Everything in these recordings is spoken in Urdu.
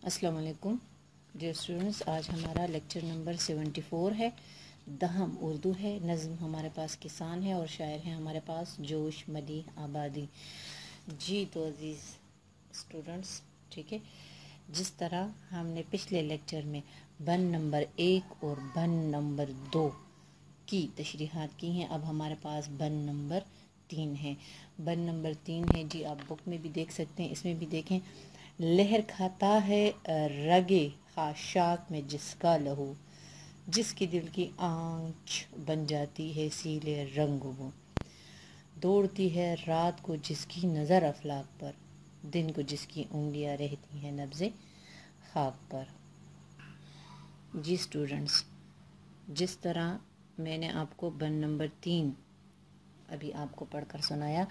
अस्सलाम वालेकुम डियर स्टूडेंट्स। आज हमारा लेक्चर नंबर 74 है। दहम उर्दू है। नज़्म हमारे पास किसान है और शायर हैं हमारे पास जोश मदीह आबादी। जी तो अज़ीज़ स्टूडेंट्स, ठीक है, जिस तरह हमने पिछले लेक्चर में बन नंबर 1 और बन नंबर 2 की तशरीहात की हैं, अब हमारे पास बन नंबर 3 है। बन नंबर 3 है जी, आप बुक में भी देख सकते हैं, इसमें भी देखें। लहर खाता है रगे खाशाक में जिसका लहू, जिसकी दिल की आंच बन जाती है सीले रंग वो, दौड़ती है रात को जिसकी नज़र अफलाक पर, दिन को जिसकी उंगलियां रहती हैं नब्ज़े खाक पर। जी स्टूडेंट्स, जिस तरह मैंने आपको बन नंबर 3 अभी आपको पढ़कर सुनाया,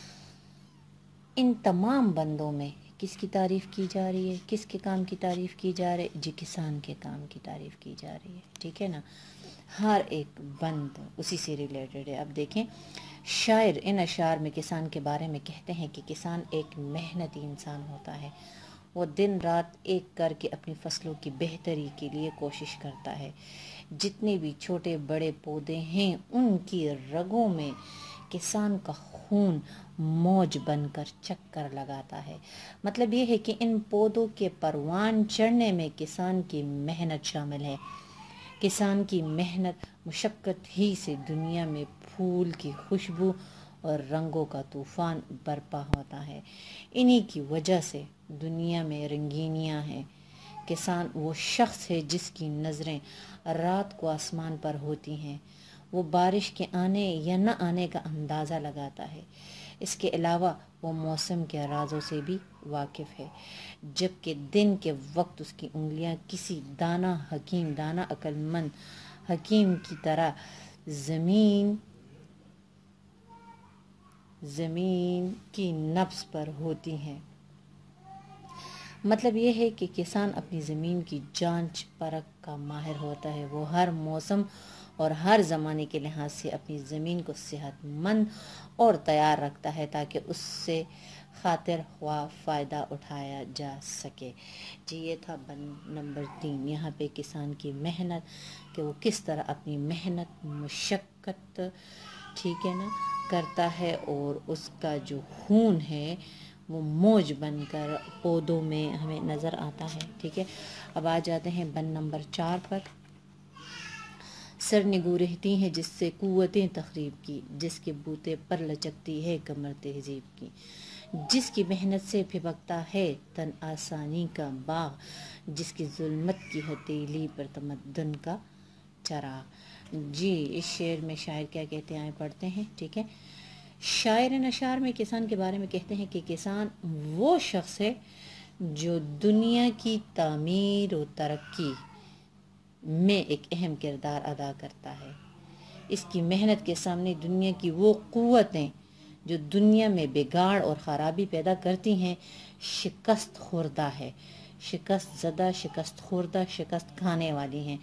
इन तमाम बंदों में किसकी तारीफ़ की जा रही है, किसके काम की तारीफ़ की जा रही है? जी, किसान के काम की तारीफ़ की जा रही है, ठीक है ना। हर एक बंद उसी से रिलेटेड है। अब देखें, शायर इन अशार में किसान के बारे में कहते हैं कि किसान एक मेहनती इंसान होता है। वो दिन रात एक करके अपनी फसलों की बेहतरी के लिए कोशिश करता है। जितने भी छोटे बड़े पौधे हैं उनकी रगों में किसान का खून मौज बनकर चक्कर लगाता है। मतलब ये है कि इन पौधों के परवान चढ़ने में किसान की मेहनत शामिल है। किसान की मेहनत मुशक्क़त ही से दुनिया में फूल की खुशबू और रंगों का तूफ़ान बरपा होता है। इन्हीं की वजह से दुनिया में रंगीनियाँ हैं। किसान वो शख्स है जिसकी नज़रें रात को आसमान पर होती हैं। वो बारिश के आने या न आने का अंदाज़ा लगाता है। इसके अलावा वो मौसम के राजों से भी वाकिफ़ है। जबकि दिन के वक्त उसकी उंगलियां किसी दाना हकीम, दाना अक्लमंद हकीम की तरह ज़मीन की नब्ज़ पर होती हैं। मतलब ये है कि किसान अपनी ज़मीन की जांच परख का माहिर होता है। वो हर मौसम और हर ज़माने के लिहाज से अपनी ज़मीन को सेहतमंद और तैयार रखता है ताकि उससे खातिर ख्वाह फ़ायदा उठाया जा सके। जी, ये था बन नंबर 3। यहाँ पे किसान की मेहनत, कि वो किस तरह अपनी मेहनत मुशक्क़त, ठीक है ना, करता है और उसका जो खून है वो मौज बनकर पौधों में हमें नज़र आता है, ठीक है। अब आ जाते हैं बन नंबर 4 पर। सर निगू रहती हैं जिससे कुव्वतें तखरीब की, जिसके बूते पर लचकती है कमर तहजीब की, जिसकी मेहनत से फिबकता है तन आसानी का बाग, जिसकी जुल्मत की हथेली पर तमद्दन का चराग। जी, इस शेर में शायर क्या कहते हैं, आए पढ़ते हैं, ठीक है। शायर इन अशार में किसान के बारे में कहते हैं कि किसान वो शख्स है जो दुनिया की तामीर और तरक्की में एक अहम किरदार अदा करता है। इसकी मेहनत के सामने दुनिया की वो क़ुव्वतें जो दुनिया में बिगाड़ और ख़राबी पैदा करती हैं शिकस्त खुर्दा है, शिकस्त ज़दा, शिकस्त खुर्दा, शिकस्त खाने वाली हैं।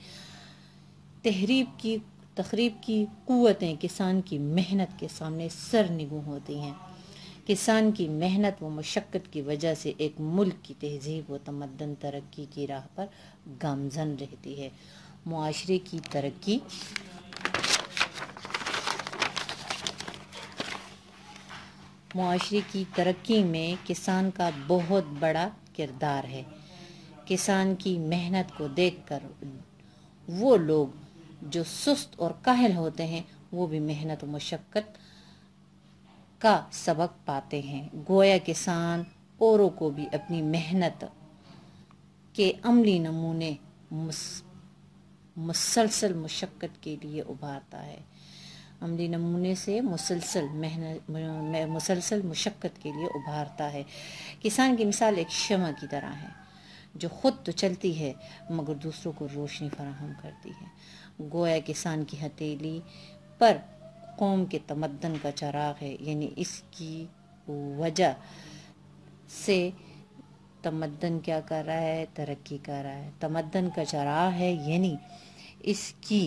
तखरीब की क़ुव्वतें किसान की मेहनत के सामने सर निगू होती हैं। किसान की मेहनत व मशक्क़त की वजह से एक मुल्क की तहज़ीब व तमद्दन तरक्की की राह पर गामज़न रहती है। मुआशरे की तरक्की में किसान का बहुत बड़ा किरदार है। किसान की मेहनत को देखकर वो लोग जो सुस्त और काहिल होते हैं वो भी मेहनत और मशक्क़त का सबक पाते हैं। गोया किसान औरों को भी अपनी मेहनत के अमली नमूने मुसलसल मशक्क़त के लिए उभारता है। अमली नमूने से मुसलसल मशक्क़त के लिए उभारता है। किसान की मिसाल एक शम्मा की तरह है जो ख़ुद तो चलती है मगर दूसरों को रोशनी फराहम करती है। गोया किसान की हथेली पर कौम के तमद्दन का चराग है, यानी इसकी वजह से तमद्दन क्या कर रहा है, तरक्की कर रहा है। तमद्दन का चराग है यानी इसकी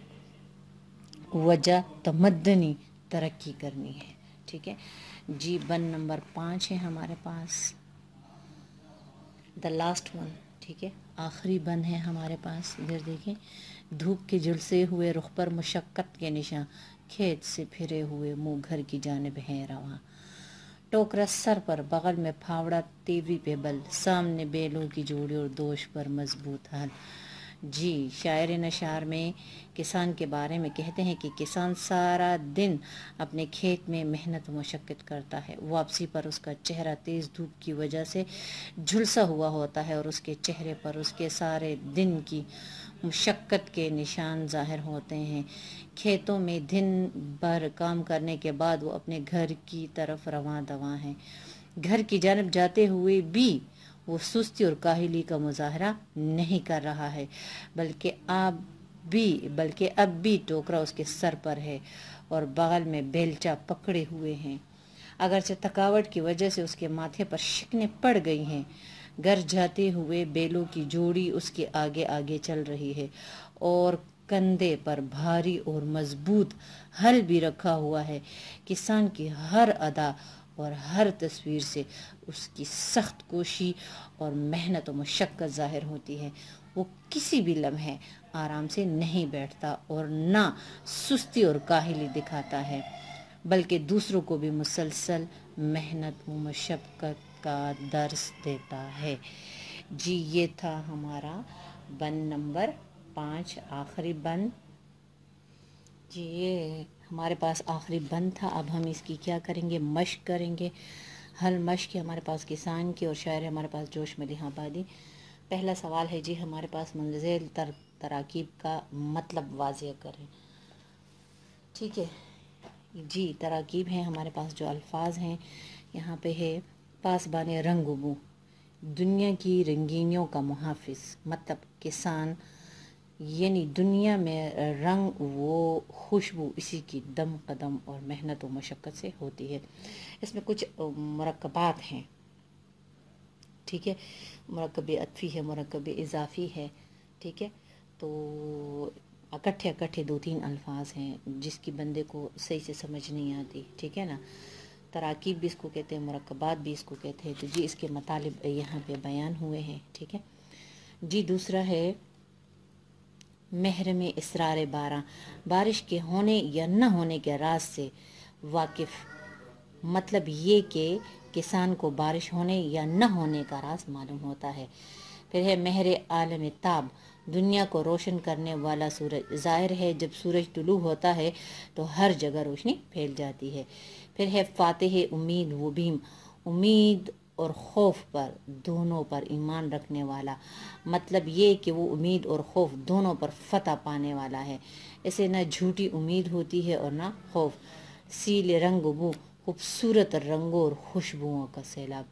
वजह तमद्दनी तरक्की करनी है, ठीक है जी। बन नंबर 5 है हमारे पास, द लास्ट वन, ٹھیک ہے، آخری بند ہے ہمارے پاس. ادھر دیکھیں، دھوپ کے جھلسے ہوئے رخ پر مشقت کے نشاں، کھیت سے پھرے ہوئے منہ گھر کی جانب ہیں رواں. ٹوکرا سر پر، بغل میں پھاوڑا تیوری پہ بل، سامنے بیلوں کی جوڑی اور دوش پر مضبوط ہل. جی، شاعر نشار میں کسان کے بارے میں کہتے ہیں کہ کسان سارا دن اپنے کھیت میں محنت و مشقت کرتا ہے. واپسی پر اس کا چہرہ تیز دھوپ کی وجہ سے جھلسا ہوا ہوتا ہے اور اس کے چہرے پر اس کے سارے دن کی مشقت کے نشان ظاہر ہوتے ہیں. کھیتوں میں دن بھر کام کرنے کے بعد وہ اپنے گھر کی طرف رواں دواں ہیں. گھر کی جانب جاتے ہوئے بھی وہ سستی اور کاہلی کا مظاہرہ نہیں کر رہا ہے، بلکہ اب بھی ٹوکرا اس کے سر پر ہے اور بغل میں بیلچہ پکڑے ہوئے ہیں. اگرچہ تھکاوٹ کی وجہ سے اس کے ماتھے پر شکنیں پڑ گئی ہیں. گھر جاتے ہوئے بیلوں کی جوڑی اس کے آگے آگے چل رہی ہے اور کندھے پر بھاری اور مضبوط ہل بھی رکھا ہوا ہے. کسان کی ہر ادا اور ہر تصویر سے اس کی سخت کوشی اور محنت و مشقت ظاہر ہوتی ہے. وہ کسی بھی لمحے آرام سے نہیں بیٹھتا اور نہ سستی اور کاہلی دکھاتا ہے، بلکہ دوسروں کو بھی مسلسل محنت و مشقت کا درس دیتا ہے. جی، یہ تھا ہمارا بند نمبر 5، آخری بند. جی، یہ ہمارے پاس آخری بند تھا. اب ہم اس کی کیا کریں گے؟ مشق کریں گے. حل مشق ہے ہمارے پاس کسان کی اور شاعر ہے ہمارے پاس جوش مدیح آبادی. پہلا سوال ہے جی ہمارے پاس منزل تراکیب کا مطلب واضح کریں. ٹھیک ہے جی، تراکیب ہیں ہمارے پاس جو الفاظ ہیں یہاں پہ ہے: پاسبان رنگ و بو، دنیا کی رنگینیوں کا محافظ. مطلب کسان یعنی دنیا میں رنگ و خوشبو اسی کی دم قدم اور محنت و مشقت سے ہوتی ہے. اس میں کچھ مرکبات ہیں. ٹھیک ہے، مرکب عطفی ہے، مرکب اضافی ہے. ٹھیک ہے، تو اکٹھے 2-3 الفاظ ہیں جس کی بندے کو صحیح سے سمجھ نہیں آتی. ٹھیک ہے نا، تراکیب بھی اس کو کہتے ہیں، مرکبات بھی اس کو کہتے ہیں. تو جی اس کے مطالب یہاں پہ بیان ہوئے ہیں. ٹھیک ہے جی. دوسرا ہے محرم اسرار باراں، بارش کے ہونے یا نہ ہونے کے راز سے واقف. مطلب یہ کہ کسان کو بارش ہونے یا نہ ہونے کا راز معلوم ہوتا ہے. پھر ہے مہر عالم تاب، دنیا کو روشن کرنے والا سورج. ظاہر ہے جب سورج طلوع ہوتا ہے تو ہر جگہ روشنی پھیل جاتی ہے. پھر ہے فاتح امید و بیم، امید اور خوف پر دونوں پر ایمان رکھنے والا. مطلب یہ کہ وہ امید اور خوف دونوں پر فتح پانے والا ہے. اسے نہ جھوٹی امید ہوتی ہے اور نہ خوف. سیل رنگ بو، خوبصورت رنگوں اور خوشبوؤں کا سیلاب.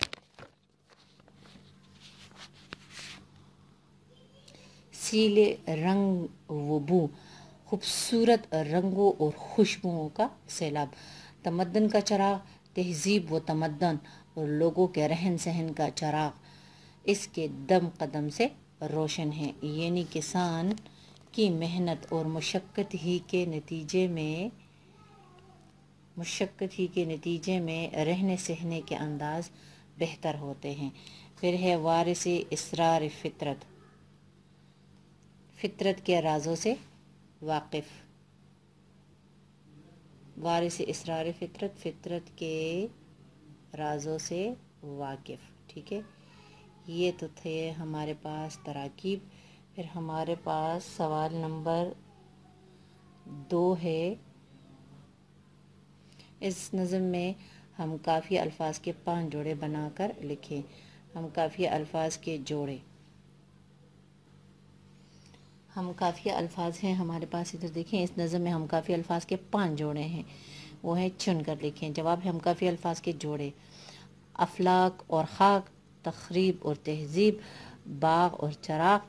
سیل رنگ و بو، خوبصورت رنگوں اور خوشبوؤں کا سیلاب. تمدن کا چراغ، تہذیب و تمدن اور لوگوں کے رہن سہن کا چراغ اس کے دم قدم سے روشن ہے. یعنی کسان کی محنت اور مشقت ہی کے نتیجے میں رہنے سہنے کے انداز بہتر ہوتے ہیں. پھر ہے وارث اسرار فطرت، فطرت کے رازوں سے واقف. وارث اسرار فطرت، فطرت کے رازوں سے واقف. ٹھیک ہے، یہ تو تھے ہمارے پاس تراکیب. پھر ہمارے پاس سوال نمبر 2 ہے. اس نظم میں ہم کافی الفاظ کے 5 جوڑے بنا کر لکھیں. ہم کافی الفاظ ہیں ہمارے پاس. ادھر دیکھیں، اس نظم میں ہم کافی الفاظ کے 5 جوڑے ہیں، وہ ہیں چن کر لکھیں. جواب ہے ہم کافی الفاظ کے جوڑے: افلاک اور خاک، تخریب اور تہذیب، باغ اور چراغ،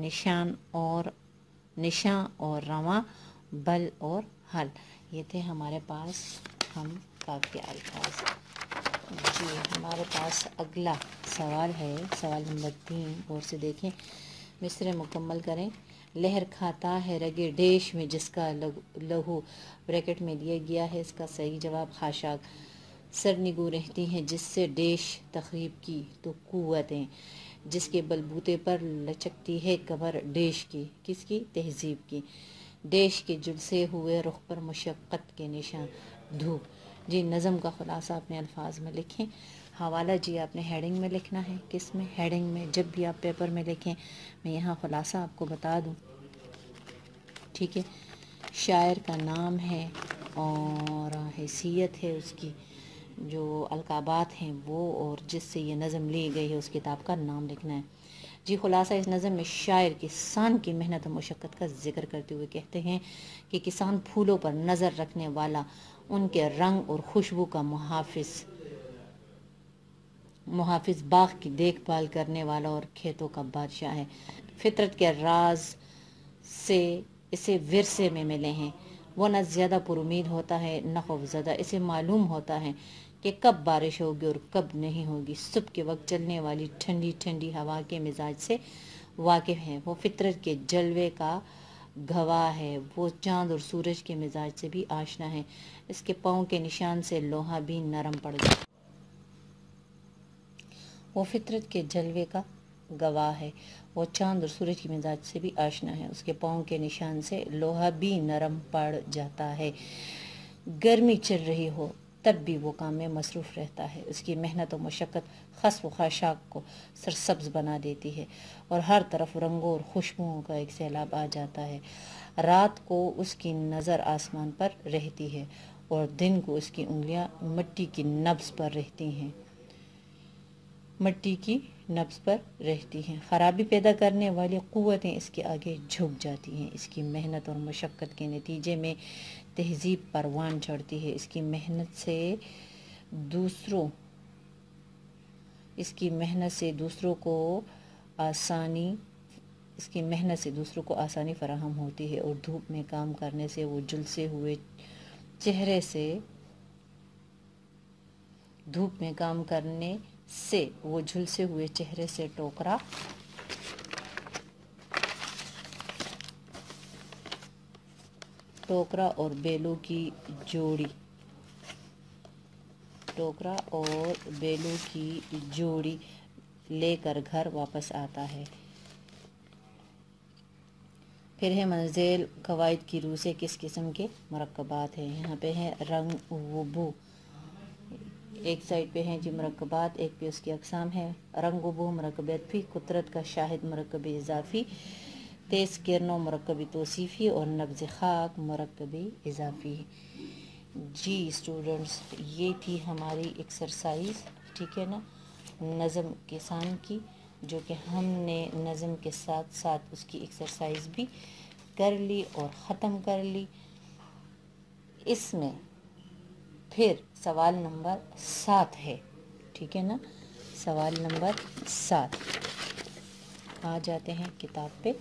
نشاں اور رواں، بل اور حل. یہ تھے ہمارے پاس ہم کافی الفاظ. جی ہمارے پاس اگلا سوال ہے، سوال نمبر 3. غور سے دیکھیں، مصرعے مکمل کریں. لہر کھاتا ہے رگے ڈیش میں جس کا لہو، بریکٹ میں دیا گیا ہے اس کا صحیح جواب خاشاک. سرنگوں رہتی ہیں جس سے ڈیش تخریب کی تو قوتیں. جس کے بلبوتے پر لچکتی ہے کمر ڈیش کی، کس کی؟ تہذیب کی، ڈیش کے جلسے ہوئے رخ پر مشقت کے نشان، دھوپ۔ جی نظم کا خلاصہ اپنے الفاظ میں لکھیں، حوالہ جی آپ نے ہیڈنگ میں لکھنا ہے، کس میں؟ ہیڈنگ میں۔ جب بھی آپ پیپر میں لکھیں میں یہاں خلاصہ آپ کو بتا دوں، ٹھیک ہے؟ شاعر کا نام ہے اور حیثیت ہے اس کی، جو القابات ہیں وہ، اور جس سے یہ نظم لی گئی ہے اس کتاب کا نام لکھنا ہے۔ جی خلاصہ اس نظم میں شاعر کسان کی محنت و مشقت کا ذکر کرتے ہوئے کہتے ہیں کہ کسان پھولوں پر نظر رکھنے والا، ان کے رنگ اور خوشبو کا محافظ، باغ کی دیکھ بھال کرنے والا اور کھیتوں کا بادشاہ ہے۔ فطرت کے راز سے اسے ورثے میں ملے ہیں، وہ نہ زیادہ پر امید ہوتا ہے نہ خوف زدہ، اسے معلوم ہوتا ہے کہ کب بارش ہوگی اور کب نہیں ہوگی، صبح کے وقت چلنے والی ٹھنڈی ٹھنڈی ہوا کے مزاج سے واقف ہے، وہ فطرت کے جلوے کا گواہ ہے، وہ چاند اور سورج کے مزاج سے بھی آشنا ہے، اس کے پاؤں کے نشان سے لوہا بھی نرم پڑ گیا، وہ فطرت کے جلوے کا گواہ ہے، وہ چاند اور سورج کے مزاج سے بھی آشنا ہے، اس کے پاؤں کے نشان سے لوہا بھی نرم پڑ جاتا ہے، گرمی چل رہی ہو تب بھی وہ کام میں مصروف رہتا ہے، اس کی محنت و مشقت خس و خاشاک کو سرسبز بنا دیتی ہے اور ہر طرف رنگوں اور خوشبوؤں کا ایک سیلاب آ جاتا ہے، رات کو اس کی نظر آسمان پر رہتی ہے اور دن کو اس کی انگلیاں مٹی کی نبض پر رہتی ہیں، خرابی پیدا کرنے والی قوتیں اس کے آگے جھک جاتی ہیں، اس کی محنت اور مشقت کے نتیجے میں تہذیب پروان چڑھتی ہے، اس کی محنت سے دوسروں کو آسانی فراہم ہوتی ہے اور دھوپ میں کام کرنے سے وہ جھلسے ہوئے چہرے سے ٹوکرا اور بیلوں کی جوڑی لے کر گھر واپس آتا ہے۔ پھر ہے منزل قواعد کی روح سے کس قسم کے مرکبات ہیں، یہاں پہ ہے رنگ و بو، ایک سائڈ پہ ہیں جی مرکبات، ایک پہ اس کی اقسام ہے، رنگ و بو مرکب عطفی، قدرت کا شاہد مرکب اضافی، تیز کرنوں مرکب توصیفی اور نبض خاک مرکب اضافی۔ جی اسٹوڈنٹس یہ تھی ہماری ایکسرسائز، ٹھیک ہے نا، نظم کسان کی، جو کہ ہم نے نظم کے ساتھ ساتھ اس کی ایکسرسائز بھی کر لی اور ختم کر لی۔ اس میں پھر سوال نمبر 7 ہے، ٹھیک ہے نا، سوال نمبر 7 آ جاتے ہیں کتاب پہ،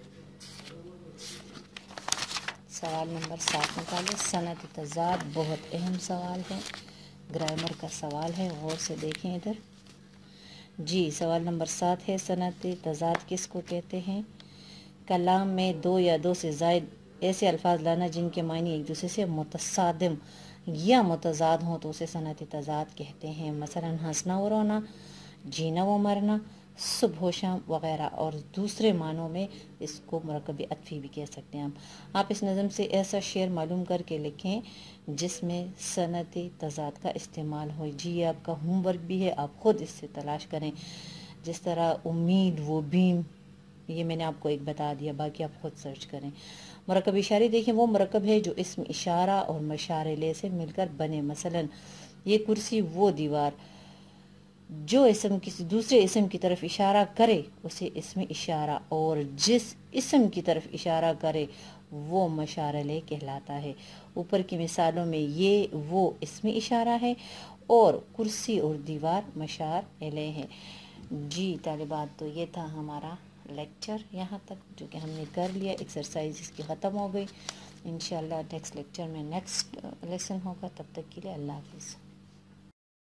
سوال نمبر 7 نکالے، صنعت تضاد بہت اہم سوال ہے، گرامر کا سوال ہے، غور سے دیکھیں ادھر۔ جی سوال نمبر 7 ہے، صنعت تضاد کس کو کہتے ہیں؟ کلام میں 2 یا 2 سے زائد ایسے الفاظ لانا جن کے معنی ایک دوسرے سے متصادم یا متضاد ہوں تو اسے صنعت تضاد کہتے ہیں، مثلا ہنسنا و رونا، جینا و مرنا، صبح و شام وغیرہ، اور دوسرے معنوں میں اس کو مرکب عطفی بھی کہہ سکتے ہیں آپ اس نظم سے ایسا شعر معلوم کر کے لکھیں جس میں صنعت تضاد کا استعمال ہو۔ جی آپ کا ہوم ورک بھی ہے، آپ خود اس سے تلاش کریں، جس طرح امید و بیم، یہ میں نے آپ کو ایک بتا دیا، باقی آپ خود سرچ کریں۔ مرکب اشاری دیکھیں، وہ مرکب ہے جو اسم اشارہ اور مشار الیہ سے مل کر بنے، مثلا یہ کرسی، وہ دیوار، جو اسم کسی دوسرے اسم کی طرف اشارہ کرے اسے اسم اشارہ، اور جس اسم کی طرف اشارہ کرے وہ مشار الیہ کہلاتا ہے۔ اوپر کی مثالوں میں یہ وہ اسم اشارہ ہے اور کرسی اور دیوار مشار الیہ ہے۔ جی طالبات تو یہ تھا ہمارا لیکچر یہاں تک جو کہ ہم نے کر لیا، ایکسرسائز اس کی ختم ہو گئی، انشاءاللہ نیکسٹ لیکچر میں نیکسٹ لیسن ہوگا، تب تک کے لیے اللہ حافظ۔